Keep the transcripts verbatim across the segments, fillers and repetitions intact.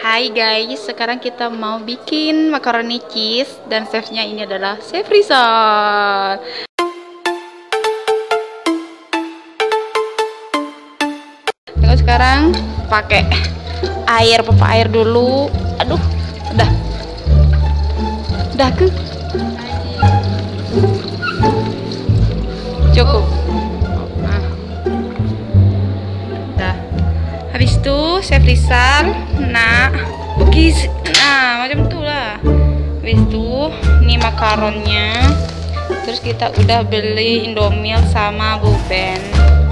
Hai guys, sekarang kita mau bikin makaroni cheese dan chefnya ini adalah Chef Rizal. Tengok sekarang pakai air, pompa air dulu. Aduh, udah, udah ke, cukup. Nah, udah. Habis itu Chef Rizal, nah, bugis, nah macam tuh lah. Habis itu ini makaronnya. Terus kita udah beli Indomie sama Buben.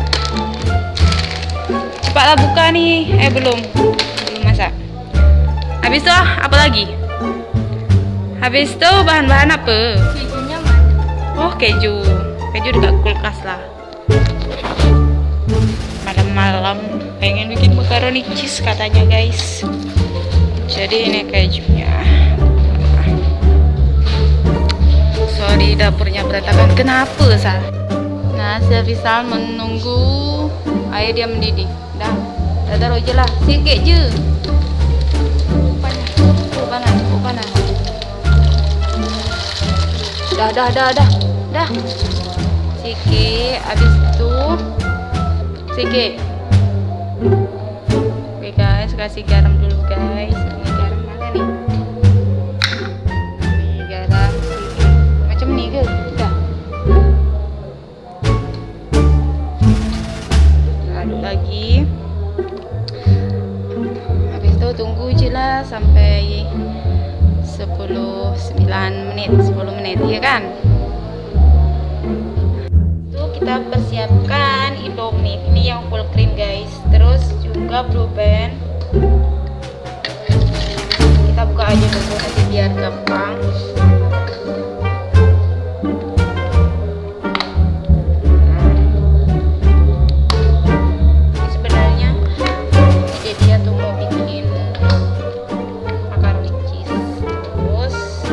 Cepatlah buka nih, eh belum, belum masak. Habis itu apa lagi? Habis itu bahan-bahan apa? Kejunya mana? Oh keju, keju dekat kulkas lah. Malam-malam pengen bikin makaroni cheese katanya guys. Jadi ini kejunya. Sorry dapurnya berantakan. Kenapa Sal? Nah, Chef Rizal menunggu air dia mendidih. Dah, dah taruh je lah. Sikit je. Panas, oh, panas, oh, panas. Dah, dah, dah, dah, dah. Sikit, habis itu sikit. Oke guys, kasih garam dulu guys. Ini garam mana nih? Ini garam sedikit. Macam ni ke? Dah. Aduk lagi. Habis itu tunggu je lah sampai sepuluh, sembilan menit, sepuluh menit, ya kan? Kita persiapkan Indomie, ini yang full cream guys, terus juga Blue Band. Kita buka aja dulu nanti biar gampang. Ini sebenarnya ide dia tuh mau bikin makaroni cheese. Terus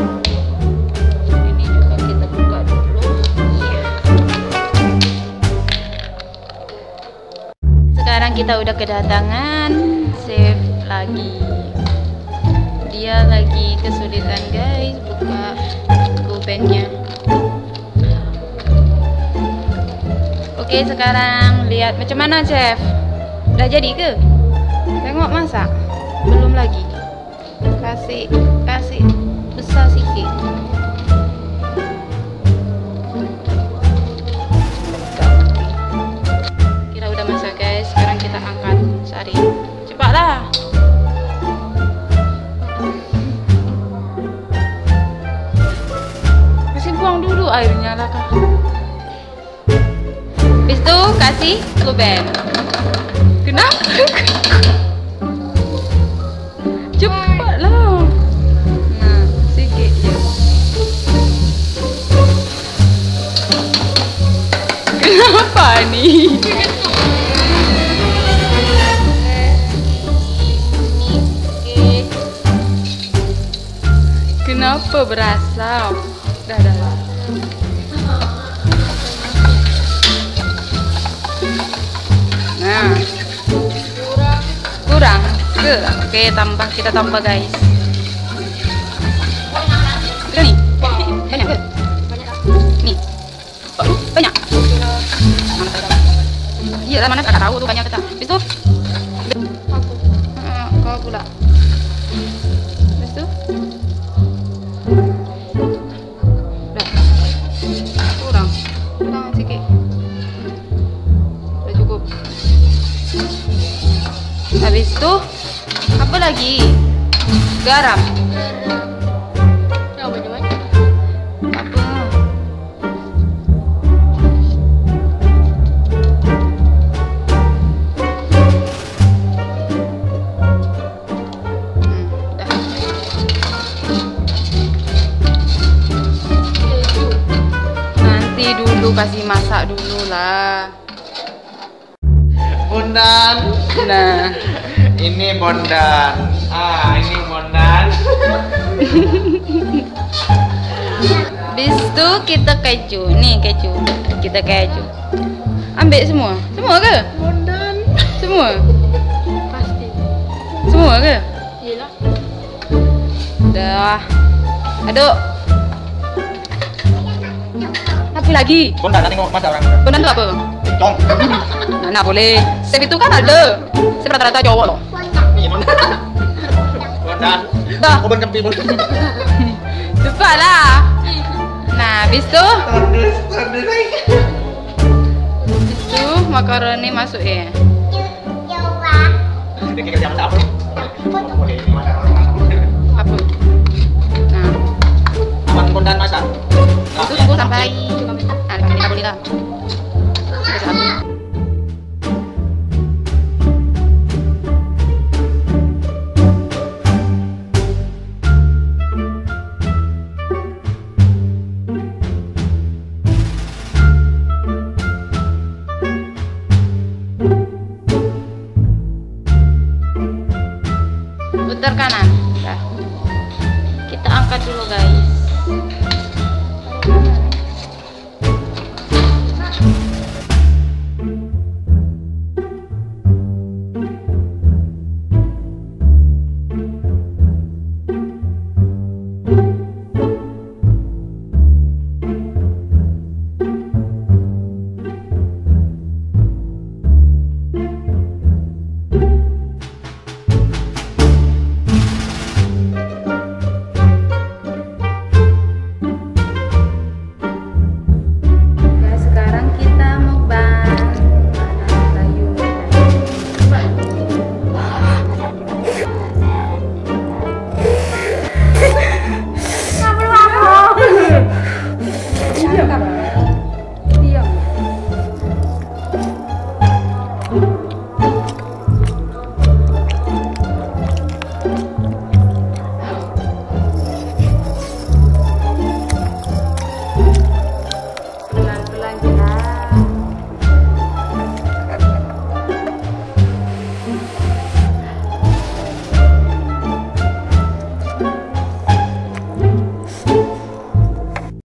ini juga kita buka dulu. Sekarang kita udah kedatangan chef lagi. Dia lagi kesulitan guys buka Bubennya. Oke, sekarang lihat macam mana chef. Udah jadi ke? Tengok masak. Belum lagi. Kasih kasih besar sikit. Kita udah masak guys. Sekarang kita angkat sari. Cepatlah. Kasih buang dulu airnya lah kak. Habis itu kasih Buben. Kenapa? Cepatlah. Nah, sikit je. Kenapa nih? Kenapa berasap? Dah dah lah. Nah, kurang ke? Oke, tambah, kita tambah guys. Udah nih, banyak ke? Nih, oh, banyak. Mana tahu? Iya lah, mana tak tahu tuh banyak kita. Habis itu, uh, kau pula. Habis itu. Kurang, kurang sedikit. Udah cukup. Habis itu apa lagi? Garam. Ya, banyak-banyak. Apa? Hmm, udah. Nanti dulu kasih masak dulu lah. Bondan. Nah, Ini bondan. Ah, ini bondan. habis itu kita keju. Nih keju. Kita keju. Ambil semua. Semua ke? Bondan. Semua? Pasti. Semua ke? Yelah. Udah. Aduk. Apa lagi? Bondan, nanti ngomong masa orang. Bondan itu apa? Cong. Nah, nah boleh. Chef itu kan ada. Chef rata-rata cowok loh. Nih, bondan. Bondan. Dah. Kau berkempi bondan. Cepat lah. Nah, habis tu. Tandus, tandus lagi. Habis tu makaroni masukin. Sedikit kerja masak apa? Boleh, ini masak. Apa? Nah, Aman bondan masak. itu tunggu sampai nah, lima menit boleh lah. Sampai satu. Putar kanan. Dah. Kita angkat dulu guys.